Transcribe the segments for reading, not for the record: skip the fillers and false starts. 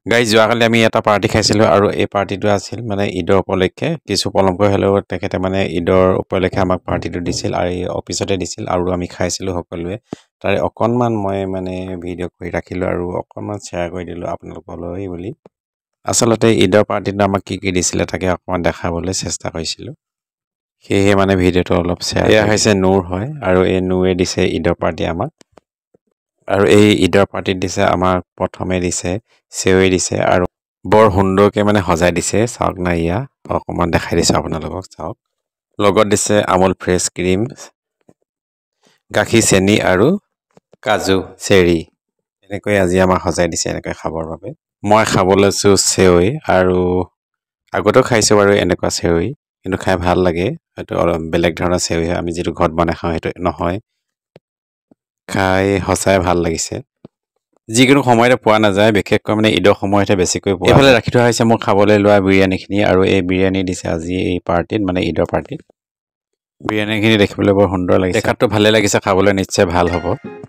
guys যোৱাকালি আমি এটা পাৰ্টি খাইছিলোঁ আৰু এই পাৰ্টিটো আছিল মানে ঈদৰ উপলক্ষে কিছু পলমকৈ হ'লেও তেখেতে মানে ঈদৰ উপলক্ষে আমাক পাৰ্টিটো দিছিল আৰু এই অফিচতে দিছিল আৰু আমি খাইছিলোঁ সকলোৱে তাৰে অকণমান মই মানে ভিডিঅ' কৰি ৰাখিলোঁ আৰু অকণমান শ্বেয়াৰ কৰি দিলোঁ আপোনালোকলৈ বুলি আচলতে ঈদৰ পাৰ্টিটো আমাক কি দিছিলে তাকে অকণমান দেখাবলৈ চেষ্টা কৰিছিলোঁ সেয়েহে মানে ভিডিঅ'টো অলপ শ্বেয়াৰ এয়া হৈছে নূৰ হয় আৰু এই নূৰে দিছে ঈদৰ পাৰ্টি আমাক আৰু এই ঈদৰ পাৰ্টিত দিছে আমাক প্ৰথমে দিছে চেৱৈ দিছে আৰু বৰ সুন্দৰকৈ মানে সজাই দিছে চাওক না ইয়া অকণমান দেখাই দিছোঁ আপোনালোকক চাওক লগত দিছে আমুল ফ্ৰেছ ক্ৰীম গাখীৰ চেনি আৰু কাজু চেৰি এনেকৈ আজি আমাক সজাই দিছে এনেকৈ খাবৰ বাবে মই খাব লৈছোঁ চেৱৈ আৰু আগতেও খাইছোঁ বাৰু এনেকুৱা চেৱৈ কিন্তু খাই ভাল লাগে হয়তো অলপ বেলেগ ধৰণৰ চেৱৈ হয় আমি যিটো ঘৰত বনাই খাওঁ সেইটো নহয় খাই সঁচাই ভাল লাগিছে যিকোনো সময়তে পোৱা নাযায় বিশেষকৈ মানে ঈদৰ সময়তহে বেছিকৈ পোৱা এইফালে ৰাখি থোৱা হৈছে মোৰ খাবলৈ লোৱা বিৰিয়ানীখিনি আৰু এই বিৰিয়ানী দিছে আজি এই পাৰ্টিত মানে ঈদৰ পাৰ্টিত বিৰিয়ানীখিনি দেখিবলৈ বৰ সুন্দৰ লাগিছে দেখাতটো ভালে লাগিছে খাবলৈ নিশ্চয় ভাল হ'ব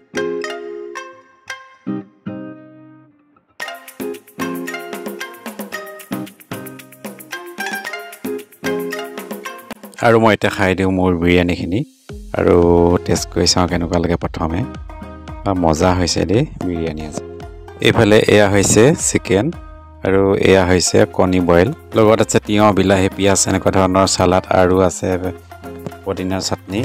আৰু মই এতিয়া খাই দিওঁ মোৰ বিৰিয়ানীখিনি আৰু টেষ্ট কৰি চাওঁ কেনেকুৱা লাগে প্ৰথমে মজা হৈছে দেই বিৰিয়ানী আজি এইফালে এয়া হৈছে চিকেন আৰু এয়া হৈছে কণী বইল লগত আছে তিয়ঁহ বিলাহী পিঁয়াজ এনেকুৱা ধৰণৰ চালাড আৰু আছে পদিনাৰ চাটনি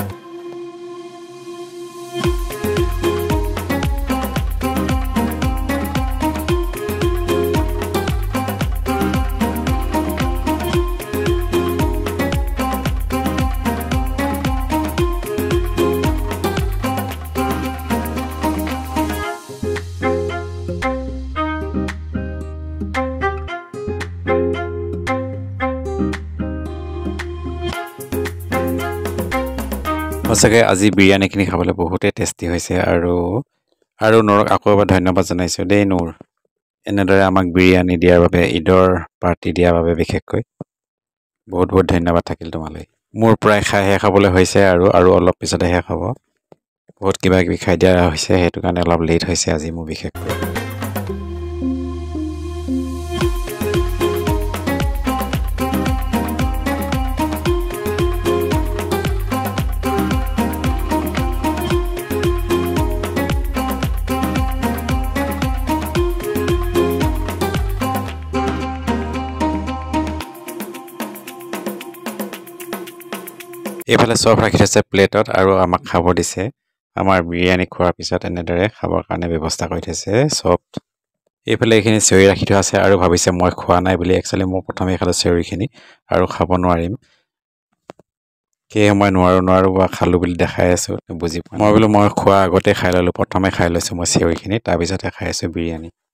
সঁচাকৈ আজি বিৰিয়ানীখিনি খাবলৈ বহুতেই টেষ্টি হৈছে আৰু নূৰক আকৌ এবাৰ ধন্যবাদ জনাইছোঁ দেই নূৰ এনেদৰে আমাক বিৰিয়ানী দিয়াৰ বাবে ঈদৰ পাৰ্টি দিয়াৰ বাবে বিশেষকৈ বহুত বহুত ধন্যবাদ থাকিল তোমালৈ মোৰ প্ৰায় খাই শেষ খাবলৈ হৈছে আৰু অলপ পিছতে শেষ হ'ব বহুত কিবা কিবি খাই দিয়া হৈছে সেইটো কাৰণে অলপ লেট হৈছে আজি মোৰ বিশেষকৈ এইফালে চব ৰাখি থৈছে প্লেটত আৰু আমাক খাব দিছে আমাৰ বিৰিয়ানী খোৱাৰ পিছত এনেদৰে খাবৰ কাৰণে ব্যৱস্থা কৰি থৈছে চব এইফালে এইখিনি চেৱৈ ৰাখি থোৱা আছে আৰু ভাবিছে মই খোৱা নাই বুলি একচুৱেলি মই প্ৰথমে খালোঁ চেৱৈখিনি আৰু খাব নোৱাৰিম সেয়ে মই নোৱাৰো বা খালোঁ বুলি দেখাই আছোঁ বুজি পোৱা মই বোলো মই খোৱা আগতে খাই ল'লোঁ প্ৰথমে খাই লৈছোঁ মই চেৱৈখিনি তাৰপিছতহে খাই আছোঁ বিৰিয়ানী